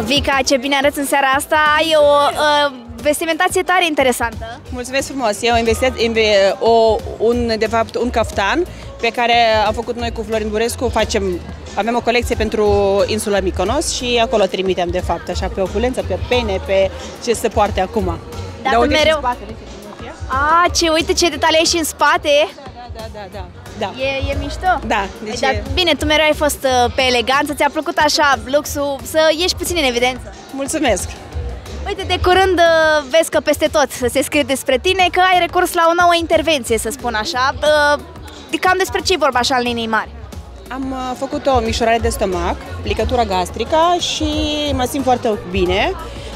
Vica, ce bine arăți în seara asta, ai o vestimentație tare interesantă. Mulțumesc frumos! Eu am investit de fapt un caftan pe care am făcut noi cu Florin Burescu, avem o colecție pentru insula Mykonos și acolo trimitem de fapt, așa, pe opulență, pe pene, pe ce se poarte acum. Dar mereu... uite ce detalii ai și în spate! Da. E mișto? Da. Dar bine, tu mereu ai fost pe eleganță, ți-a plăcut așa luxul, să ieși puțin în evidență. Mulțumesc! Uite, de curând vezi că peste tot se scrie despre tine că ai recurs la o nouă intervenție, să spun așa. Cam despre ce e vorba așa în linii mari? Am făcut o mișorare de stomac, plicătura gastrică și mă simt foarte bine.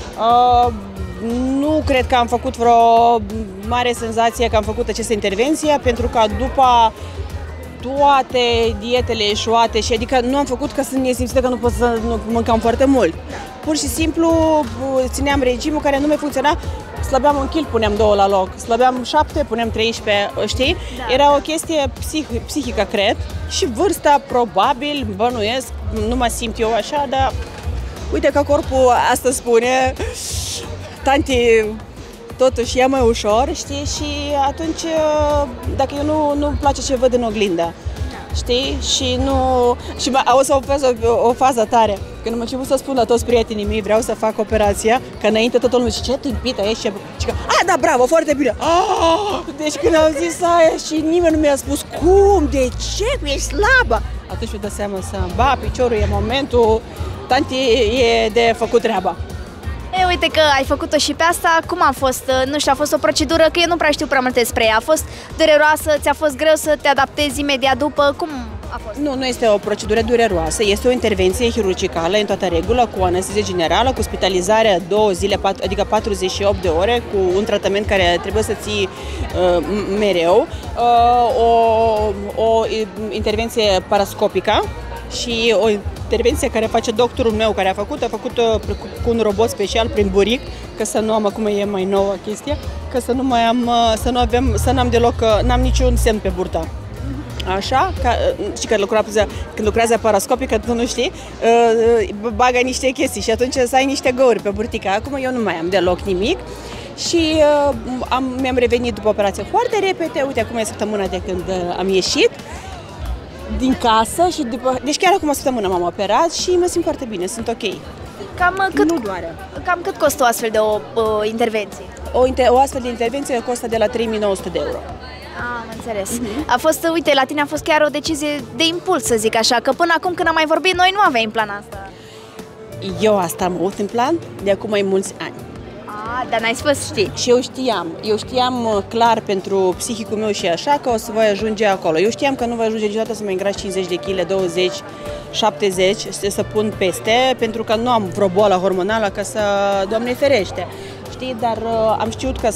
Nu cred că am făcut vreo mare senzație că am făcut această intervenție, pentru că după toate dietele eșuate și adică nu am făcut că sunt nesimțită că nu pot să mâncam foarte mult. Pur și simplu țineam regimul care nu mai funcționa, slăbeam 1 kg, puneam 2 la loc, slăbeam 7, puneam 13, știi? Da. Era o chestie psihică, cred, și vârsta probabil, bănuiesc, nu mă simt eu așa, dar uite că corpul asta spune, tanti, totuși e mai ușor, știi? Și atunci, dacă eu nu-mi place ce văd în oglindă, știi? Și o să o fază tare. Când am început să spun la toți prietenii mei, vreau să fac operația, că înainte toată lumea zice, ce tâmpită ești? Și că, da, bravo, foarte bine! Deci când am zis aia și nimeni nu mi-a spus, cum, de ce, ești slabă? Atunci mi-a dat seama piciorul e momentul, tanti, e de făcut treaba. Uite că ai făcut-o și pe asta, cum a fost? Nu știu, a fost o procedură, că eu nu prea știu prea multe despre ea. A fost dureroasă, ți-a fost greu să te adaptezi imediat după? Cum a fost? Nu este o procedură dureroasă, este o intervenție chirurgicală în toată regulă, cu anestezie generală, cu spitalizare 2 zile, adică 48 de ore, cu un tratament care trebuie să ții mereu, o intervenție parascopică și o intervenție care face doctorul meu, care a făcut cu un robot special prin buric, că să nu am, acum e mai nouă chestia, că să nu mai am, să n-am deloc, n-am niciun semn pe burtă. Așa, și când lucrează parascopic, că tu nu știi, bagă niște chestii și atunci să ai niște găuri pe burtică. Acum eu nu mai am deloc nimic și mi-am revenit după operație foarte repede. Uite, acum e săptămâna de când am ieșit din casă și deci chiar acum o săptămână m-am operat și mă simt foarte bine, sunt ok. Nu doare. Cam cât costă o astfel de o intervenție? O astfel de intervenție costă de la 3.900 de euro. Am înțeles. A fost, uite, la tine a fost chiar o decizie de impuls, să zic așa, că până acum când am mai vorbit, noi nu aveam plan asta. Eu asta am avut în plan de acum mai mulți ani. Dar n-ai spus, știi. Și eu știam clar pentru psihicul meu și așa că o să voi ajunge acolo. Eu știam că nu voi ajunge niciodată să mă îngraș 50 de kg, 20, 70, să pun peste, pentru că nu am vreo boală hormonală, că să, Doamne ferește, știi, dar am știut că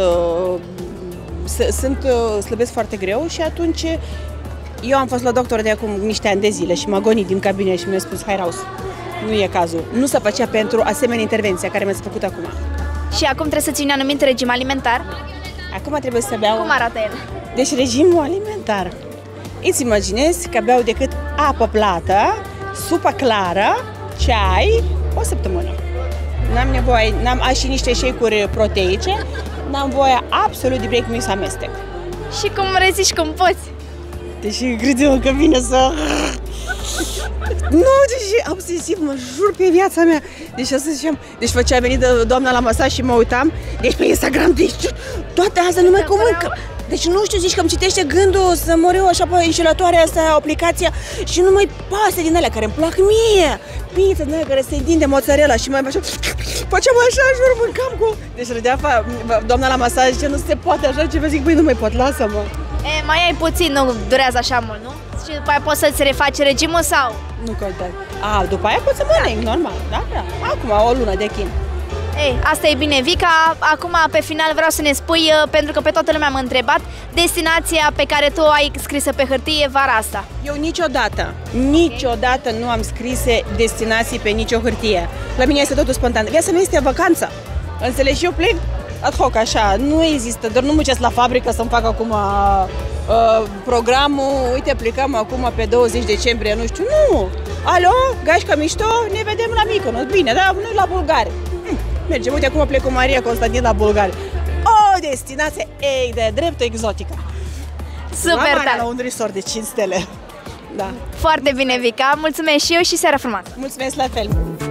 slăbesc foarte greu și atunci eu am fost la doctor de acum niște ani de zile și m-a gonit din cabinet și mi-a spus, hai raus, nu e cazul, nu se făcea pentru asemenea intervenție care mi-a făcut acum. Și acum trebuie să ții un anumit regim alimentar? Acum trebuie să beau... Cum arată el? Deci regimul alimentar. Îți imaginezi că beau decât apă plată, supă clară, ceai, o săptămână. N-am nevoie, am și niște shake-uri proteice, n-am voie absolut de break, nu să amestec. Și cum reziști, cum poți? Deci crede-mă că vine să... Nu, deci obsesiv, mă jur pe viața mea. Deci asta ziceam, deci a venit doamna la masaj și mă uitam, deci pe Instagram, deci toate astea numai cum încă. Deci nu știu, zici că îmi citește gândul să mor eu așa pe înșelătoarea asta, aplicația, și nu mai pasă din alea care îmi plac mie. Pizza din alea care se întinde mozzarella și mai așa, făceam așa, jur, mâncam cu... Deci râdea doamna la masaj, zice, nu se poate așa ceva, zic, băi, nu mai pot, lasă-mă. Mai ai puțin, nu durează așa mult, nu? Și după aia poți să-ți refaci regimul sau? Nu contează. După aia poți să mănânc, normal, da? Acum, o lună de chin. Asta e bine, Vica. Acum, pe final, vreau să ne spui, pentru că pe toată lumea m-a întrebat, destinația pe care tu ai scrisă pe hârtie vara asta. Eu niciodată nu am scrise destinații pe nicio hârtie. La mine este totul spontan. Viața mea este vacanță. Înțelegi? Eu plec ad hoc, așa. Nu există, doar nu muncesc la fabrică să-mi fac acum programul, uite, plecăm acum pe 20 decembrie, nu știu, nu! Alo, gașca mișto, ne vedem la Mykonos, bine, dar noi la Bulgari. Mergem, uite acum plec cu Maria Constantin la Bulgari. O destinație de drept exotică. Super tare! La un resort de 5 stele. Da. Foarte bine, Vica, mulțumesc și eu și seara frumoasă! Mulțumesc la fel!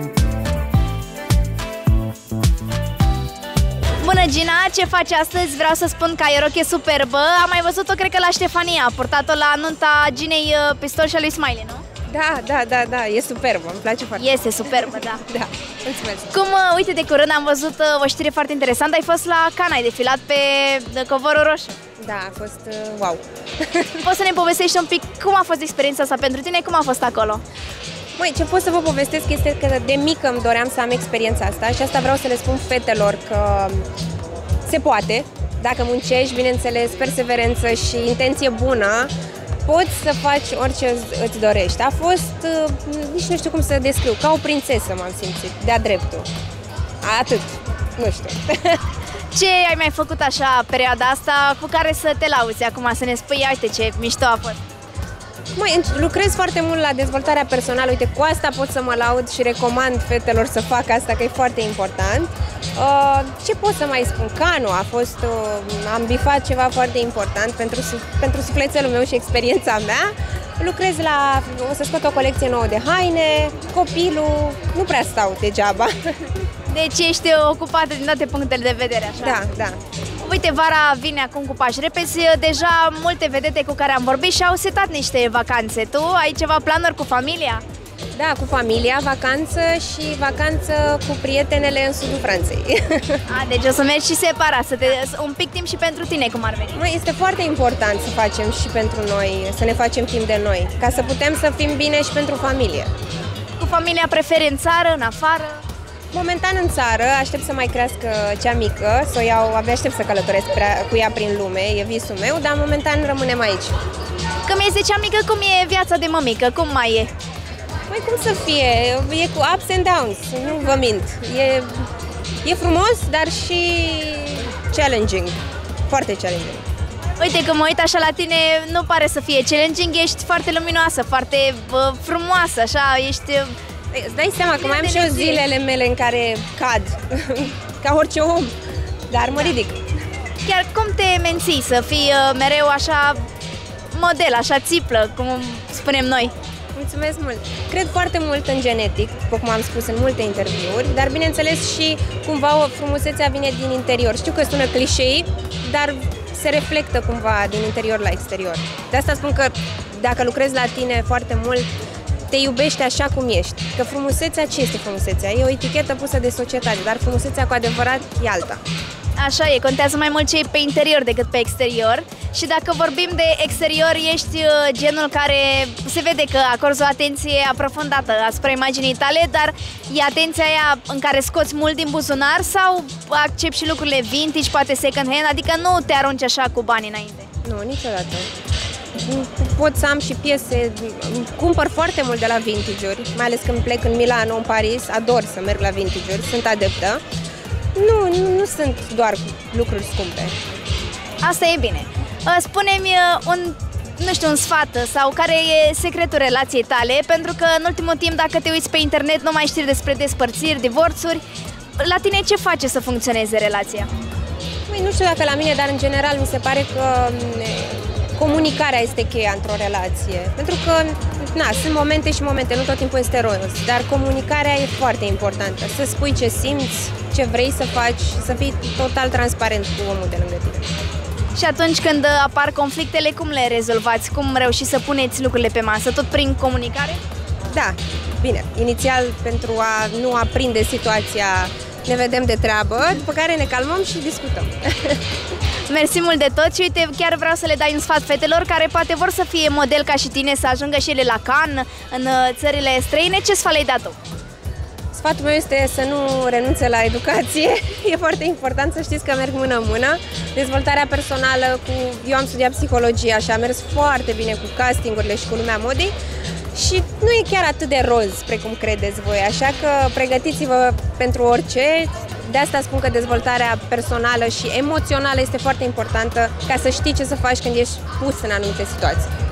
Bună, Gina! Ce faci astăzi? Vreau să spun că ai o rochie superbă. Am mai văzut-o, cred că la Ștefania. A purtat-o la nunta Ginei Pistol și a lui Smiley, nu? Da, e superbă, îmi place foarte mult. Este superbă, da. Da, mulțumesc. Cum, uite, de curând am văzut o știre foarte interesantă. Ai fost la Cannes, ai defilat pe covorul roșu. Da, a fost wow. Poți să ne povestești un pic cum a fost experiența asta pentru tine, cum a fost acolo? Măi, ce pot să vă povestesc este că de mică îmi doream să am experiența asta și asta vreau să le spun fetelor că se poate. Dacă muncești, bineînțeles, perseverență și intenție bună, poți să faci orice îți dorești. A fost, nici nu știu cum să descriu, ca o prințesă m-am simțit, de-a dreptul. Atât, nu știu. Ce ai mai făcut așa perioada asta cu care să te lauzi acum, să ne spui, uite ce mișto a fost? Măi, lucrez foarte mult la dezvoltarea personală, uite, cu asta pot să mă laud și recomand fetelor să facă asta, că e foarte important. Ce pot să mai spun? Cannes a fost, am bifat ceva foarte important pentru sufletelul meu și experiența mea. Lucrez o să scot o colecție nouă de haine, copilul, nu prea stau degeaba. Deci ești ocupată din toate punctele de vedere, așa? Da. Uite, vara vine acum cu pași repezi, deja multe vedete cu care am vorbit și-au setat niște vacanțe. Tu ai ceva planuri cu familia? Da, cu familia, vacanță și vacanță cu prietenele în sudul Franței. Deci o să mergi și separat, un pic timp și pentru tine, cum ar veni. Măi, este foarte important să facem și pentru noi, să ne facem timp de noi, ca să putem să fim bine și pentru familie. Cu familia preferi în țară, în afară? Momentan în țară, aștept să mai crească cea mică, să o iau, abia aștept să călătoresc cu ea prin lume, e visul meu, dar momentan rămânem aici. Când este cea mică, cum e viața de mămică? Cum mai e? Păi cum să fie? E cu ups and downs, nu vă mint. E frumos, dar și challenging, foarte challenging. Uite, când mă uit așa la tine, nu pare să fie challenging, ești foarte luminoasă, foarte frumoasă, așa, ești... Îți dai seama că mai am și eu zilele mele în care cad, ca orice om, dar mă ridic. Chiar cum te menții să fii mereu așa model, așa țiplă, cum spunem noi? Mulțumesc mult! Cred foarte mult în genetic, după cum am spus în multe interviuri, dar bineînțeles și cumva frumusețea vine din interior. Știu că sună clișei, dar se reflectă cumva din interior la exterior. De asta spun că dacă lucrezi la tine foarte mult, te iubești așa cum ești. Că frumusețea, ce este frumusețea? E o etichetă pusă de societate, dar frumusețea cu adevărat e alta. Așa e, contează mai mult ce e pe interior decât pe exterior. Și dacă vorbim de exterior, ești genul care se vede că acorzi o atenție aprofundată asupra imaginii tale, dar e atenția aia în care scoți mult din buzunar sau accepti și lucrurile vintage, poate second hand, adică nu te arunci așa cu banii înainte? Nu, niciodată. Pot să am și piese, cumpăr foarte mult de la vintage-uri, mai ales când plec în Milano, în Paris, ador să merg la vintage-uri, sunt adeptă. Nu sunt doar lucruri scumpe. Asta e bine. Spune-mi un sfat sau care e secretul relației tale, pentru că în ultimul timp, dacă te uiți pe internet, nu mai știi despre despărțiri, divorțuri. La tine ce face să funcționeze relația? Păi, nu știu dacă la mine, dar în general mi se pare că comunicarea este cheia într-o relație. Pentru că, sunt momente și momente, nu tot timpul este roz, dar comunicarea e foarte importantă. Să spui ce simți, ce vrei să faci, să fii total transparent cu omul de lângă tine. Și atunci când apar conflictele, cum le rezolvați? Cum reușiți să puneți lucrurile pe masă? Tot prin comunicare? Da, bine. Inițial, pentru a nu aprinde situația, ne vedem de treabă, după care ne calmăm și discutăm. Mersi mult de tot și uite, chiar vreau să le dai un sfat fetelor care poate vor să fie model ca și tine, să ajungă și ele la Cannes, în țările străine. Ce sfat le-ai dat tu? Sfatul meu este să nu renunțe la educație. E foarte important să știți că merg mână-mână. Dezvoltarea personală, eu am studiat psihologie și a mers foarte bine cu castingurile și cu lumea modei. și nu e chiar atât de roz precum credeți voi, așa că pregătiți-vă pentru orice. De asta spun că dezvoltarea personală și emoțională este foarte importantă ca să știi ce să faci când ești pus în anumite situații.